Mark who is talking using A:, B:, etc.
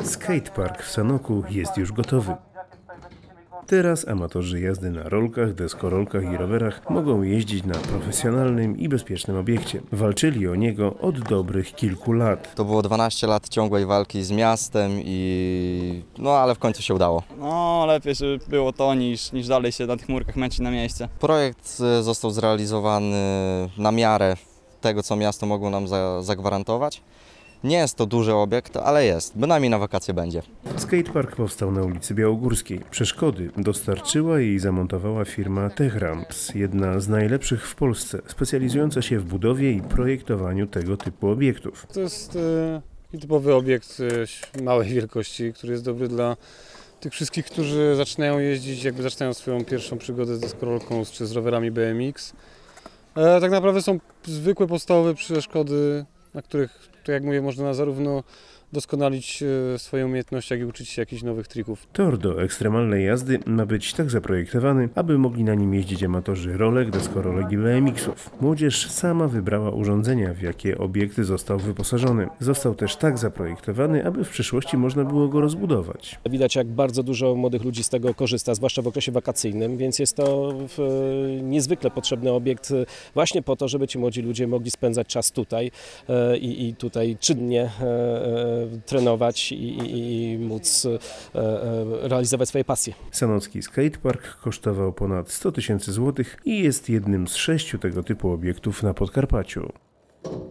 A: Skatepark w Sanoku jest już gotowy. Teraz amatorzy jazdy na rolkach, deskorolkach i rowerach mogą jeździć na profesjonalnym i bezpiecznym obiekcie. Walczyli o niego od dobrych kilku lat.
B: To było 12 lat ciągłej walki z miastem ale w końcu się udało.
C: No lepiej, żeby było to niż dalej się na tych murkach męczyć na miejsce.
B: Projekt został zrealizowany na miarę tego, co miasto mogło nam zagwarantować. Nie jest to duży obiekt, ale jest. Bynajmniej na wakacje będzie.
A: Skatepark powstał na ulicy Białogórskiej. Przeszkody dostarczyła i zamontowała firma TechRamps, jedna z najlepszych w Polsce, specjalizująca się w budowie i projektowaniu tego typu obiektów.
D: To jest typowy obiekt małej wielkości, który jest dobry dla tych wszystkich, którzy zaczynają jeździć, zaczynają swoją pierwszą przygodę z deskorolką czy z rowerami BMX. Tak naprawdę są zwykłe, podstawowe przeszkody, na których, jak mówię, można zarówno doskonalić swoje umiejętności, jak i uczyć się jakichś nowych trików.
A: Tor do ekstremalnej jazdy ma być tak zaprojektowany, aby mogli na nim jeździć amatorzy rolek, deskorolek i BMX-ów. Młodzież sama wybrała urządzenia, w jakie obiekt został wyposażony. Został też tak zaprojektowany, aby w przyszłości można było go rozbudować.
E: Widać, jak bardzo dużo młodych ludzi z tego korzysta, zwłaszcza w okresie wakacyjnym, więc jest to niezwykle potrzebny obiekt właśnie po to, żeby ci młodzi ludzie mogli spędzać czas tutaj i tutaj czynnie trenować i móc realizować swoje pasje.
A: Sanocki Skatepark kosztował ponad 100 000 złotych i jest jednym z 6 tego typu obiektów na Podkarpaciu.